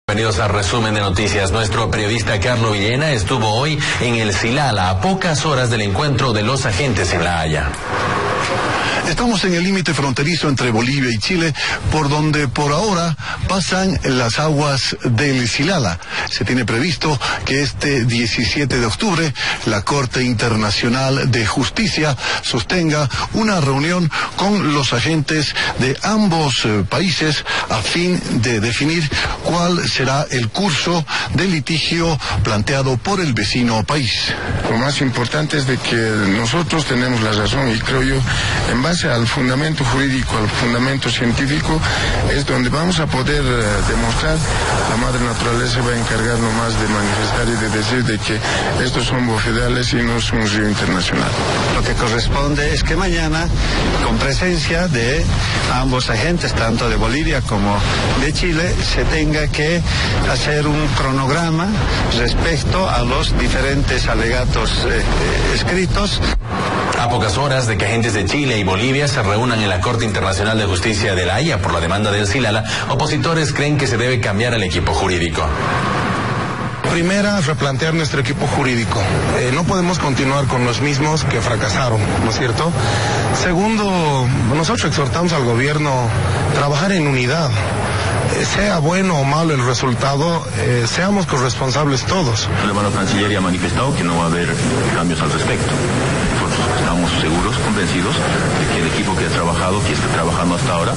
Bienvenidos al resumen de noticias. Nuestro periodista Carlos Villena estuvo hoy en el Silala a pocas horas del encuentro de los agentes en La Haya. Estamos en el límite fronterizo entre Bolivia y Chile, por donde por ahora pasan las aguas del Silala. Se tiene previsto que este 17 de octubre la Corte Internacional de Justicia sostenga una reunión con los agentes de ambos países a fin de definir cuál será el curso del litigio planteado por el vecino país. Lo más importante es de que nosotros tenemos la razón y creo yo, en base al fundamento jurídico, al fundamento científico, es donde vamos a poder demostrar. La madre naturaleza va a encargar nomás de manifestar y de decir de que estos son bofedales y no es un río internacional. Lo que corresponde es que mañana, con presencia de ambos agentes, tanto de Bolivia como de Chile, se tenga que hacer un cronograma respecto a los diferentes alegatos escritos. A pocas horas de que agentes de Chile y Bolivia se reúnan en la Corte Internacional de Justicia de La Haya por la demanda del Silala, opositores creen que se debe cambiar el equipo jurídico. Primera, replantear nuestro equipo jurídico. No podemos continuar con los mismos que fracasaron, ¿no es cierto? Segundo, nosotros exhortamos al gobierno a trabajar en unidad. Sea bueno o malo el resultado, seamos corresponsables todos. El hermano Cancillería ha manifestado que no va a haber cambios al respecto. Nosotros estamos seguros, convencidos de que el equipo que ha trabajado, que está trabajando hasta ahora,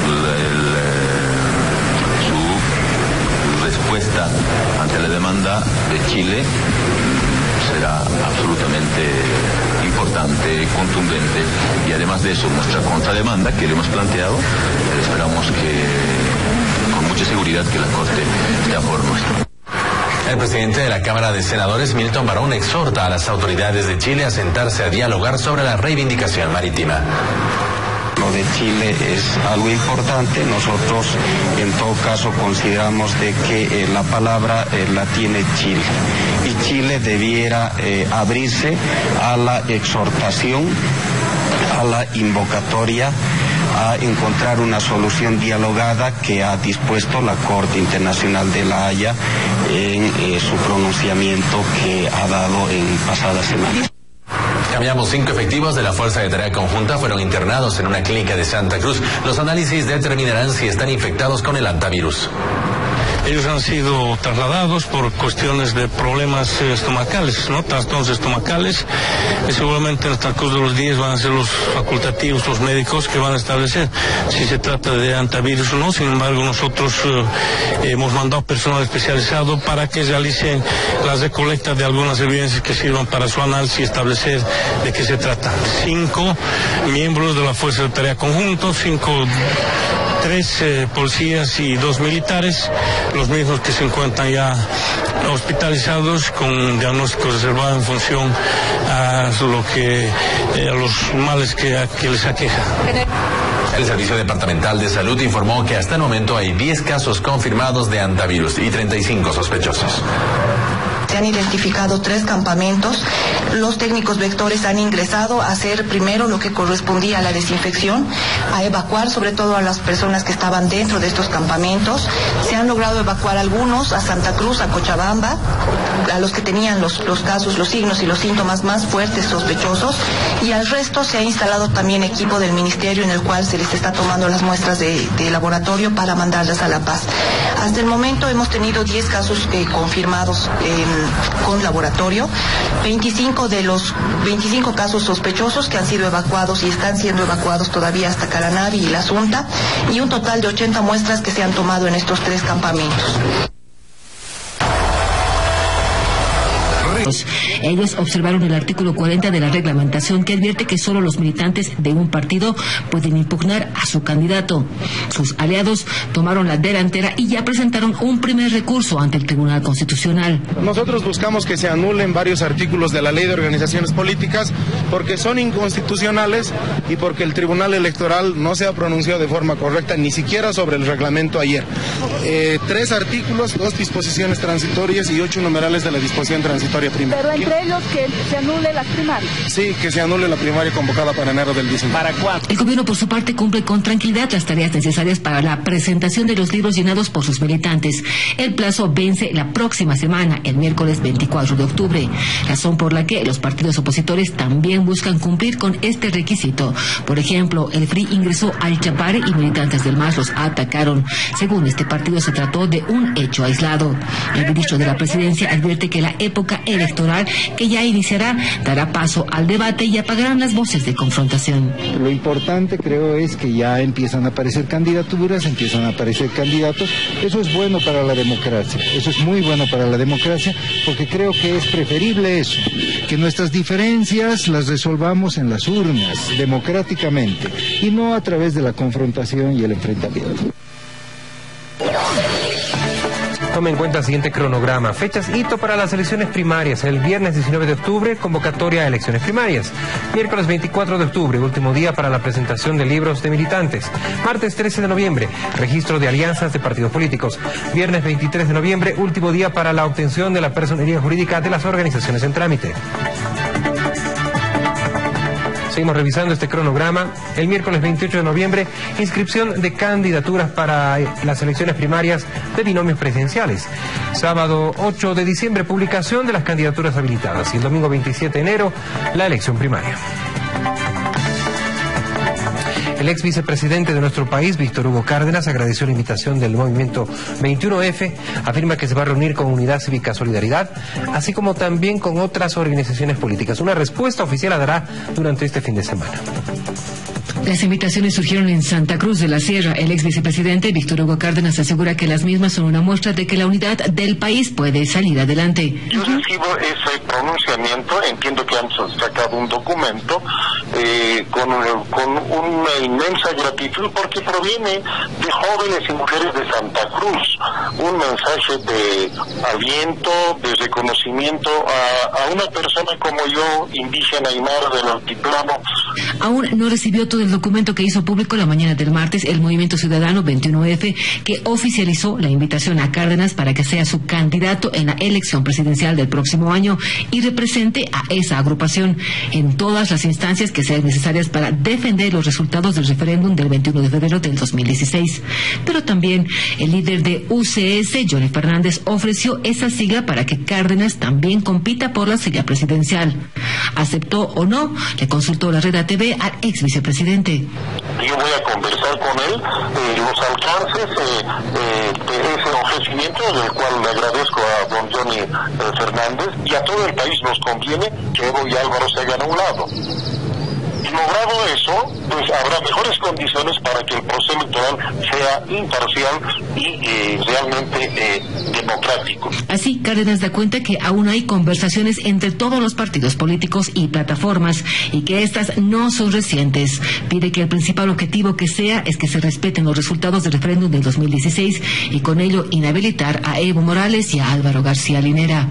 su respuesta ante la demanda de Chile será absolutamente importante, contundente, y además de eso, nuestra contrademanda que le hemos planteado, esperamos que con mucha seguridad que la Corte esté a favor nuestro. El presidente de la Cámara de Senadores, Milton Barón, exhorta a las autoridades de Chile a sentarse a dialogar sobre la reivindicación marítima. Lo de Chile es algo importante. Nosotros en todo caso consideramos de que la palabra la tiene Chile y Chile debiera abrirse a la exhortación, a la invocatoria, a encontrar una solución dialogada que ha dispuesto la Corte Internacional de La Haya en su pronunciamiento que ha dado en pasadas semanas. Cambiamos. 5 efectivos de la Fuerza de Tarea Conjunta fueron internados en una clínica de Santa Cruz. Los análisis determinarán si están infectados con el hantavirus. Ellos han sido trasladados por cuestiones de problemas estomacales, ¿no? Trastornos estomacales. Y seguramente en el transcurso de los días van a ser los facultativos, los médicos, que van a establecer si se trata de hantavirus o no. Sin embargo, nosotros hemos mandado personal especializado para que realicen las recolectas de algunas evidencias que sirvan para su análisis y establecer de qué se trata. 5 miembros de la Fuerza de Tarea Conjunta, 3 policías y 2 militares, los mismos que se encuentran ya hospitalizados con diagnóstico reservado en función a los males que les aqueja. El Servicio Departamental de Salud informó que hasta el momento hay 10 casos confirmados de hantavirus y 35 sospechosos. Se han identificado 3 campamentos. Los técnicos vectores han ingresado a hacer primero lo que correspondía a la desinfección, a evacuar sobre todo a las personas que estaban dentro de estos campamentos. Se han logrado evacuar algunos a Santa Cruz, a Cochabamba, a los que tenían los casos, los signos y los síntomas más fuertes sospechosos, y al resto se ha instalado también equipo del Ministerio en el cual se les está tomando las muestras de laboratorio para mandarlas a La Paz. Hasta el momento hemos tenido 10 casos confirmados con laboratorio, 25 de los 25 casos sospechosos que han sido evacuados y están siendo evacuados todavía hasta Caranavi y La Asunta, y un total de 80 muestras que se han tomado en estos 3 campamentos. Ellos observaron el artículo 40 de la reglamentación que advierte que solo los militantes de un partido pueden impugnar a su candidato. Sus aliados tomaron la delantera y ya presentaron un primer recurso ante el Tribunal Constitucional. Nosotros buscamos que se anulen varios artículos de la Ley de Organizaciones Políticas porque son inconstitucionales y porque el Tribunal Electoral no se ha pronunciado de forma correcta ni siquiera sobre el reglamento ayer. 3 artículos, 2 disposiciones transitorias y 8 numerales de la disposición transitoria primarias. Pero entre ellos que se anule las primarias. Sí, que se anule la primaria convocada para enero del 19. ¿Para cuándo? El gobierno, por su parte, cumple con tranquilidad las tareas necesarias para la presentación de los libros llenados por sus militantes. El plazo vence la próxima semana, el miércoles 24 de octubre, razón por la que los partidos opositores también buscan cumplir con este requisito. Por ejemplo, el FRI ingresó al Chapare y militantes del MAS los atacaron. Según este partido, se trató de un hecho aislado. El ministro de la Presidencia advierte que la época electoral que ya iniciará dará paso al debate y apagarán las voces de confrontación. Lo importante, creo, es que ya empiezan a aparecer candidaturas, empiezan a aparecer candidatos. Eso es bueno para la democracia, eso es muy bueno para la democracia, porque creo que es preferible eso, que nuestras diferencias las resolvamos en las urnas, democráticamente, y no a través de la confrontación y el enfrentamiento. Tome en cuenta el siguiente cronograma. Fechas hito para las elecciones primarias. El viernes 19 de octubre, convocatoria a elecciones primarias. Miércoles 24 de octubre, último día para la presentación de libros de militantes. Martes 13 de noviembre, registro de alianzas de partidos políticos. Viernes 23 de noviembre, último día para la obtención de la personería jurídica de las organizaciones en trámite. Seguimos revisando este cronograma. El miércoles 28 de noviembre, inscripción de candidaturas para las elecciones primarias de binomios presidenciales. Sábado 8 de diciembre, publicación de las candidaturas habilitadas. Y el domingo 27 de enero, la elección primaria. El ex vicepresidente de nuestro país, Víctor Hugo Cárdenas, agradeció la invitación del movimiento 21F, afirma que se va a reunir con Unidad Cívica Solidaridad, así como también con otras organizaciones políticas. Una respuesta oficial la dará durante este fin de semana. Las invitaciones surgieron en Santa Cruz de la Sierra. El ex vicepresidente Víctor Hugo Cárdenas asegura que las mismas son una muestra de que la unidad del país puede salir adelante. Yo recibo ese pronunciamiento, entiendo que han sacado un documento con una inmensa gratitud porque proviene de jóvenes y mujeres de Santa Cruz, un mensaje de aliento, de reconocimiento a una persona como yo, indígena aymara del altiplano. Aún no recibió todo el documento que hizo público la mañana del martes el Movimiento Ciudadano 21F, que oficializó la invitación a Cárdenas para que sea su candidato en la elección presidencial del próximo año y represente a esa agrupación en todas las instancias que sean necesarias para defender los resultados del referéndum del 21 de febrero del 2016. Pero también el líder de UCS, Johnny Fernández, ofreció esa sigla para que Cárdenas también compita por la silla presidencial. ¿Aceptó o no? Le consultó la Red ATV al ex vicepresidente. Yo voy a conversar con él los alcances de ese ofrecimiento, del cual le agradezco a don Johnny Fernández, y a todo el país nos conviene que Evo y Álvaro se hagan a un lado. Y logrado eso, pues habrá mejores condiciones para que el proceso electoral sea imparcial y realmente democrático. Así, Cárdenas da cuenta que aún hay conversaciones entre todos los partidos políticos y plataformas y que estas no son recientes. Pide que el principal objetivo que sea es que se respeten los resultados del referéndum del 2016 y con ello inhabilitar a Evo Morales y a Álvaro García Linera.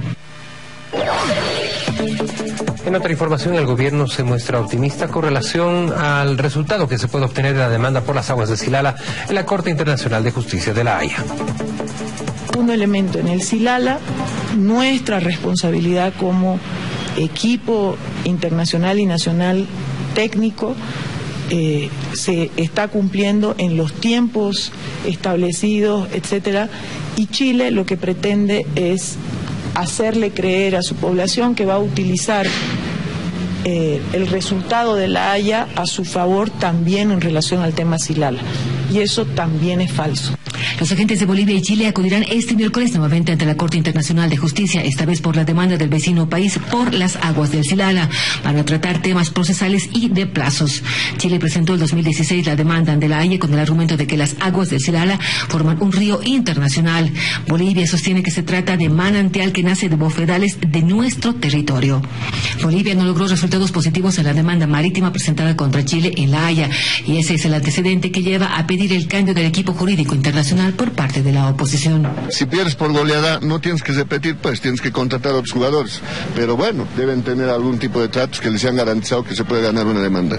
En otra información, el gobierno se muestra optimista con relación al resultado que se puede obtener de la demanda por las aguas de Silala en la Corte Internacional de Justicia de La Haya. Un elemento en el Silala, nuestra responsabilidad como equipo internacional y nacional técnico se está cumpliendo en los tiempos establecidos, etcétera, y Chile lo que pretende es hacerle creer a su población que va a utilizar el resultado de La Haya a su favor también en relación al tema Silala. Y eso también es falso. Los agentes de Bolivia y Chile acudirán este miércoles nuevamente ante la Corte Internacional de Justicia, esta vez por la demanda del vecino país por las aguas del Silala, para tratar temas procesales y de plazos. Chile presentó en 2016 la demanda ante La Haya con el argumento de que las aguas del Silala forman un río internacional. Bolivia sostiene que se trata de manantial que nace de bofedales de nuestro territorio. Bolivia no logró resultados positivos en la demanda marítima presentada contra Chile en La Haya, y ese es el antecedente que lleva a pedir el cambio del equipo jurídico internacional por parte de la oposición. Si pierdes por goleada, no tienes que repetir, pues tienes que contratar a otros jugadores. Pero bueno, deben tener algún tipo de tratos que les sean garantizado que se puede ganar una demanda.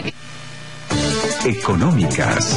Económicas.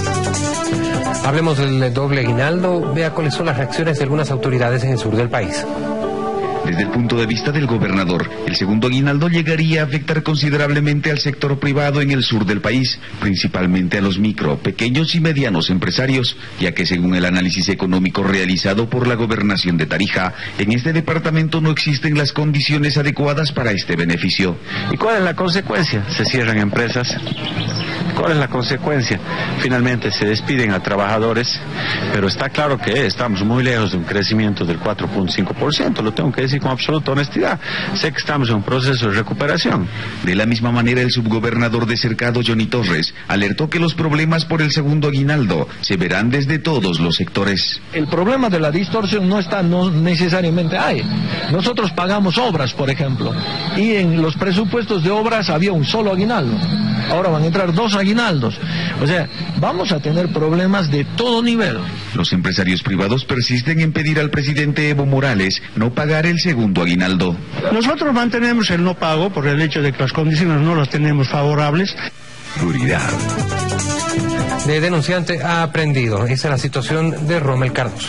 Hablemos del doble aguinaldo. Vea cuáles son las reacciones de algunas autoridades en el sur del país. Desde el punto de vista del gobernador, el segundo aguinaldo llegaría a afectar considerablemente al sector privado en el sur del país, principalmente a los micro, pequeños y medianos empresarios, ya que según el análisis económico realizado por la Gobernación de Tarija, en este departamento no existen las condiciones adecuadas para este beneficio. ¿Y cuál es la consecuencia? Se cierran empresas. ¿Cuál es la consecuencia? Finalmente se despiden a trabajadores, pero está claro que estamos muy lejos de un crecimiento del 4.5%, lo tengo que decir con absoluta honestidad. Sé que estamos en un proceso de recuperación. De la misma manera, el subgobernador de Cercado, Johnny Torres, alertó que los problemas por el segundo aguinaldo se verán desde todos los sectores. El problema de la distorsión no necesariamente hay. Nosotros pagamos obras, por ejemplo, y en los presupuestos de obras había un solo aguinaldo. Ahora van a entrar 2 aguinaldos. O sea, vamos a tener problemas de todo nivel. Los empresarios privados persisten en pedir al presidente Evo Morales no pagar el segundo aguinaldo. Nosotros mantenemos el no pago por el hecho de que las condiciones no las tenemos favorables. Seguridad. De denunciante a aprendido. Esa es la situación de Rommel Cardoso.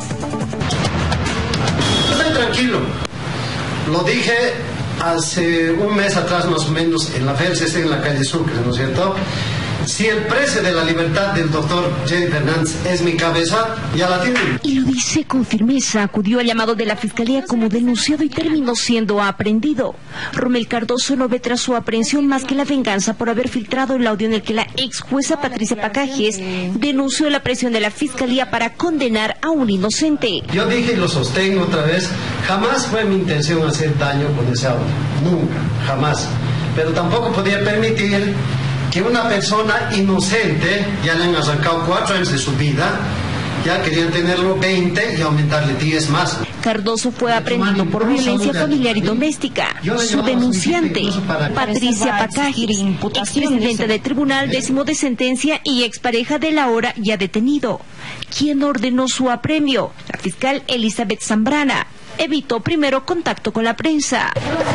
Estoy tranquilo. Lo dije hace un mes atrás más o menos en la FELCC en la calle Sucre, ¿no es cierto? Si el precio de la libertad del doctor Jerry Fernández es mi cabeza, ya la tienen. Y lo dice con firmeza, acudió al llamado de la Fiscalía como denunciado y terminó siendo aprehendido. Rommel Cardoso no ve tras su aprehensión más que la venganza por haber filtrado el audio en el que la ex jueza Patricia Pacajes denunció la presión de la Fiscalía para condenar a un inocente. Yo dije y lo sostengo otra vez, jamás fue mi intención hacer daño con ese audio, nunca, jamás. Pero tampoco podía permitir que una persona inocente, ya le han arrancado 4 años de su vida, ya querían tenerlo 20 y aumentarle 10 más. Cardoso fue aprehendido por violencia familiar y doméstica. Su denunciante, Patricia Pacajes, expresidenta del Tribunal 10º de Sentencia y expareja del ahora ya detenido. ¿Quién ordenó su apremio? La fiscal Elizabeth Zambrana evitó primero contacto con la prensa.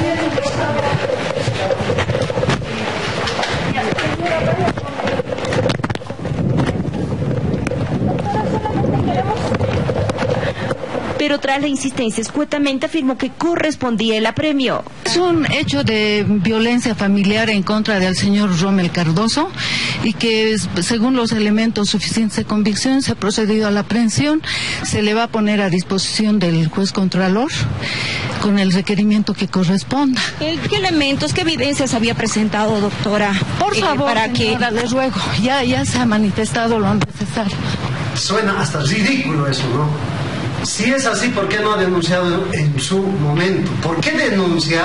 Pero tras la insistencia escuetamente afirmó que correspondía el apremio. Es un hecho de violencia familiar en contra del señor Rommel Cardoso y que según los elementos suficientes de convicción se ha procedido a la aprehensión, se le va a poner a disposición del juez contralor con el requerimiento que corresponda. ¿Qué elementos, qué evidencias había presentado, doctora? Por favor, señora, le ruego, ya se ha manifestado lo necesario. Suena hasta ridículo eso, ¿no? Si es así, ¿por qué no ha denunciado en su momento? ¿Por qué denuncia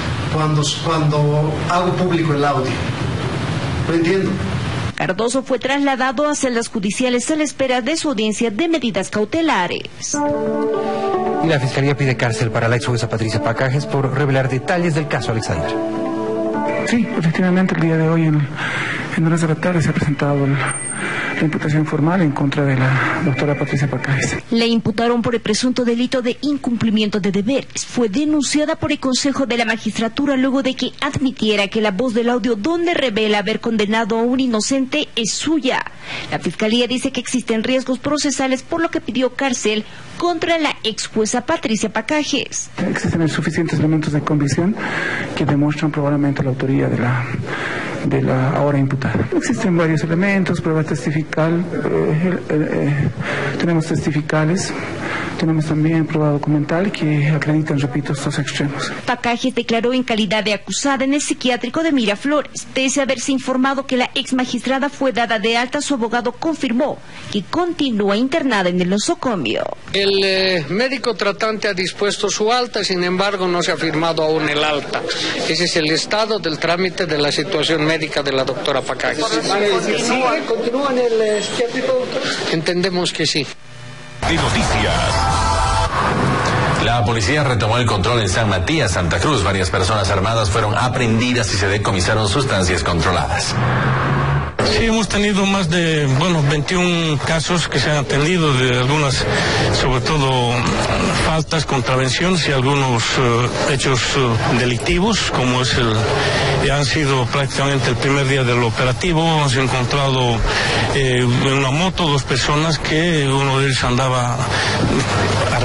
cuando hago público el audio? No entiendo. Cardoso fue trasladado a celdas judiciales a la espera de su audiencia de medidas cautelares. Y la Fiscalía pide cárcel para la ex jueza Patricia Pacajes por revelar detalles del caso Alexander. Sí, efectivamente el día de hoy en horas de la tarde se ha presentado la imputación formal en contra de la doctora Patricia Pacajes. Le imputaron por el presunto delito de incumplimiento de deberes. Fue denunciada por el Consejo de la Magistratura luego de que admitiera que la voz del audio donde revela haber condenado a un inocente es suya. La Fiscalía dice que existen riesgos procesales, por lo que pidió cárcel contra la ex jueza Patricia Pacajes. Existen suficientes elementos de convicción que demuestran probablemente la autoría de la ahora imputada. Existen varios elementos, prueba testifical, tenemos testificales, tenemos también prueba documental que acreditan, repito, estos extremos. Pacajes declaró en calidad de acusada en el psiquiátrico de Miraflores. Pese a haberse informado que la ex magistrada fue dada de alta, su abogado confirmó que continúa internada en el nosocomio. El médico tratante ha dispuesto su alta, sin embargo no se ha firmado aún el alta. Ese es el estado del trámite de la situación médica de la doctora Pacajes. ¿Continúa en el psiquiátrico, doctor? Entendemos que sí. De noticias. La policía retomó el control en San Matías, Santa Cruz. Varias personas armadas fueron aprehendidas y se decomisaron sustancias controladas. Sí, hemos tenido más de, 21 casos que se han atendido de algunas, sobre todo, faltas, contravenciones y algunos hechos delictivos, como es han sido prácticamente el primer día del operativo. Hemos encontrado en una moto 2 personas que uno de ellos andaba armado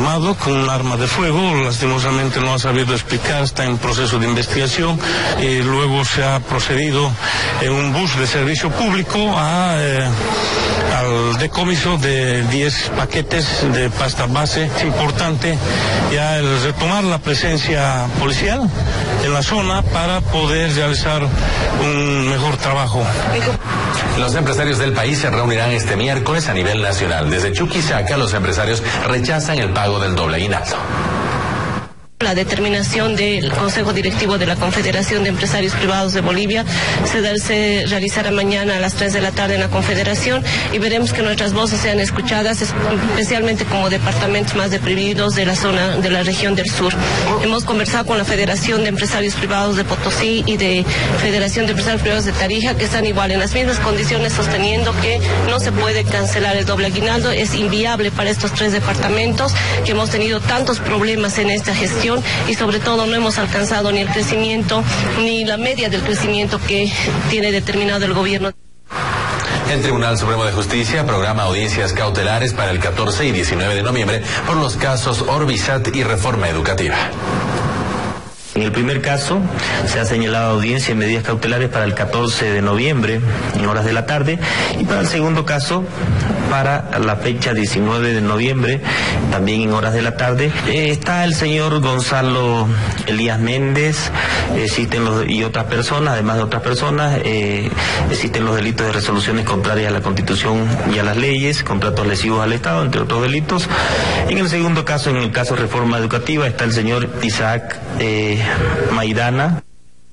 armado con un arma de fuego, lastimosamente no ha sabido explicar, está en proceso de investigación. Luego se ha procedido en un bus de servicio público al decomiso de 10 paquetes de pasta base. Es importante ya el retomar la presencia policial en la zona para poder realizar un mejor trabajo. Los empresarios del país se reunirán este miércoles a nivel nacional. Desde Chuquisaca, los empresarios rechazan el pago del doble aguinaldo. La determinación del Consejo Directivo de la Confederación de Empresarios Privados de Bolivia se realizará mañana a las 3 de la tarde en la Confederación y veremos que nuestras voces sean escuchadas, especialmente como departamentos más deprimidos de la zona de la región del sur. Hemos conversado con la Federación de Empresarios Privados de Potosí y de Federación de Empresarios Privados de Tarija, que están igual en las mismas condiciones, sosteniendo que no se puede cancelar el doble aguinaldo. Es inviable para estos 3 departamentos que hemos tenido tantos problemas en esta gestión y sobre todo no hemos alcanzado ni el crecimiento ni la media del crecimiento que tiene determinado el gobierno. El Tribunal Supremo de Justicia programa audiencias cautelares para el 14 y 19 de noviembre por los casos Orbisat y Reforma Educativa. En el primer caso se ha señalado audiencia y medidas cautelares para el 14 de noviembre en horas de la tarde y para el segundo caso para la fecha 19 de noviembre también en horas de la tarde. Está el señor Gonzalo Elías Méndez, y otras personas, además de otras personas, existen los delitos de resoluciones contrarias a la Constitución y a las leyes, contratos lesivos al Estado, entre otros delitos. En el segundo caso, en el caso de Reforma Educativa, está el señor Isaac Maidana.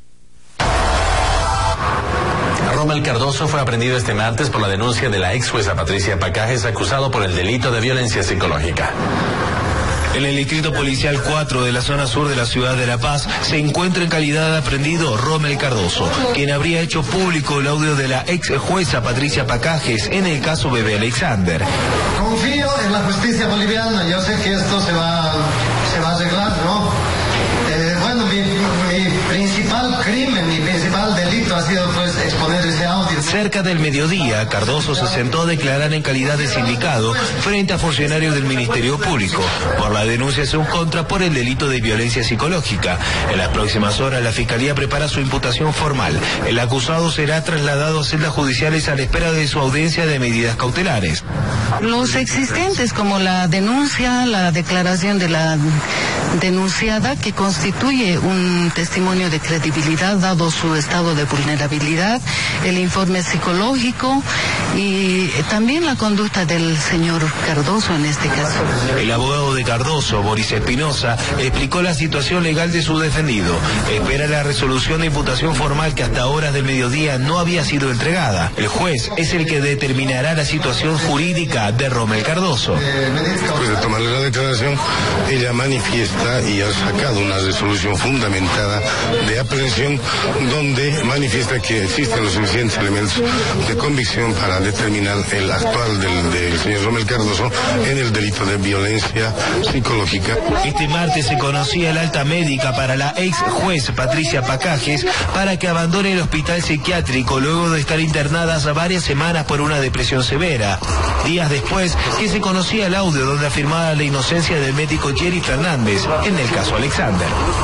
Rommel Cardoso fue aprendido este martes por la denuncia de la ex jueza Patricia Pacajes, acusado por el delito de violencia psicológica. En el distrito policial 4 de la zona sur de la ciudad de La Paz se encuentra en calidad de aprendido Rommel Cardoso, quien habría hecho público el audio de la ex jueza Patricia Pacajes en el caso Bebé Alexander. Confío en la justicia boliviana, yo sé que esto se va a arreglar, ¿no? Bueno, mi principal crimen, mi principal delito ha sido pues exponer ese audio. Cerca del mediodía, Cardoso se sentó a declarar en calidad de sindicado frente a funcionarios del Ministerio Público por la denuncia en su contra por el delito de violencia psicológica. En las próximas horas la Fiscalía prepara su imputación formal. El acusado será trasladado a celdas judiciales a la espera de su audiencia de medidas cautelares. Los existentes, como la denuncia, la declaración de la denunciada, que constituye un testimonio de credibilidad dado su estado de vulnerabilidad, el informe psicológico y también la conducta del señor Cardoso en este caso. El abogado de Cardoso, Boris Espinosa, explicó la situación legal de su defendido. Espera la resolución de imputación formal que hasta horas del mediodía no había sido entregada. El juez es el que determinará la situación jurídica de Rommel Cardoso. Después de tomarle la declaración, ella manifiesta y ha sacado una resolución fundamentada de aprehensión donde manifiesta que existen los suficientes elementos de convicción para determinar el actual del señor Rommel Cardoso en el delito de violencia psicológica. Este martes se conocía el alta médica para la ex juez Patricia Pacajes para que abandone el hospital psiquiátrico luego de estar internadas varias semanas por una depresión severa. Días después que se conocía el audio donde afirmaba la inocencia del médico Jerry Fernández en el caso Alexander.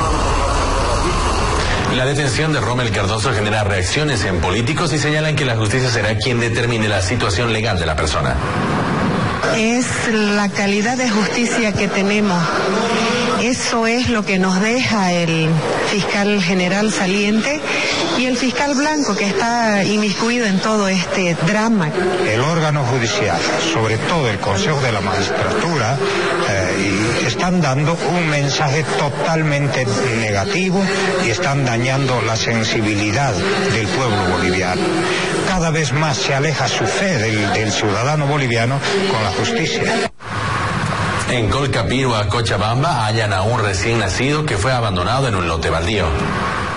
La detención de Rommel Cardoso genera reacciones en políticos y señalan que la justicia será quien determine la situación legal de la persona. Es la calidad de justicia que tenemos. Eso es lo que nos deja el fiscal general saliente y el fiscal blanco que está inmiscuido en todo este drama. El órgano judicial, sobre todo el Consejo de la Magistratura, están dando un mensaje totalmente negativo y están dañando la sensibilidad del pueblo boliviano. Cada vez más se aleja su fe del ciudadano boliviano con la justicia. En Colcapirua, Cochabamba, hallan a un recién nacido que fue abandonado en un lote baldío.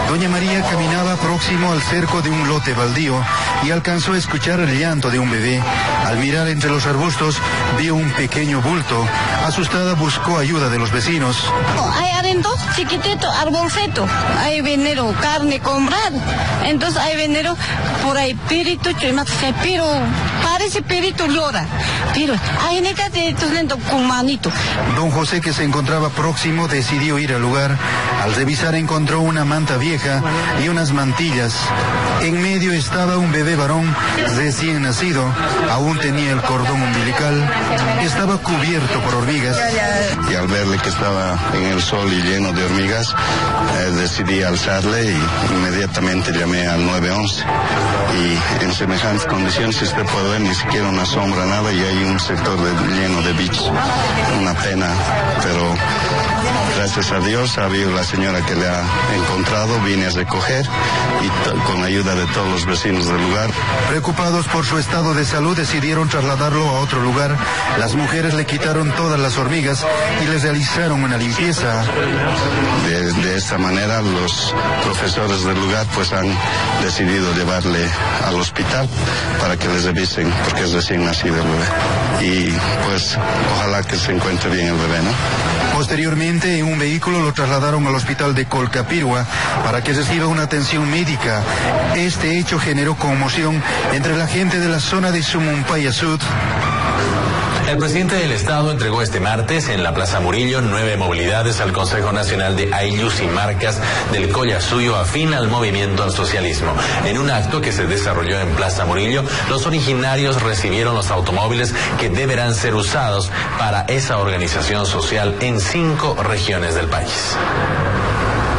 Doña María caminaba próximo al cerco de un lote baldío y alcanzó a escuchar el llanto de un bebé. Al mirar entre los arbustos, vio un pequeño bulto. Asustada buscó ayuda de los vecinos. Hay arendo chiquitito, arbolcito. Hay venero, carne comprar. Entonces hay venero por ahí, perito, pero parece perito llora. Pero hay neta de lento con manito. Don José, que se encontraba próximo, decidió ir al lugar. Al revisar encontró una manta vieja y unas mantillas. En medio estaba un bebé varón recién nacido. Aún tenía el cordón umbilical. Estaba cubierto por hormigas. Y al verle que estaba en el sol y lleno de hormigas, decidí alzarle y inmediatamente llamé al 911. Y en semejantes condiciones, si usted puede ver, ni siquiera una sombra, nada, y hay un sector lleno de bichos. Una pena, pero gracias a Dios ha habido la señora que le ha encontrado, vine a recoger y con la ayuda de todos los vecinos del lugar. Preocupados por su estado de salud, decidieron trasladarlo a otro lugar. Las mujeres le quitaron todas las hormigas y les realizaron una limpieza. De esta manera los profesores del lugar pues han decidido llevarle al hospital para que les revisen, porque es recién nacido el bebé. Y pues ojalá que se encuentre bien el bebé, ¿no? Posteriormente, en un vehículo lo trasladaron al hospital de Colcapirua para que reciba una atención médica. Este hecho generó conmoción entre la gente de la zona de Sumumpaya Sud. El presidente del Estado entregó este martes en la Plaza Murillo 9 movilidades al Consejo Nacional de Ayllus y Marcas del Collasuyo afín al movimiento al socialismo. En un acto que se desarrolló en Plaza Murillo, los originarios recibieron los automóviles que deberán ser usados para esa organización social en 5 regiones del país.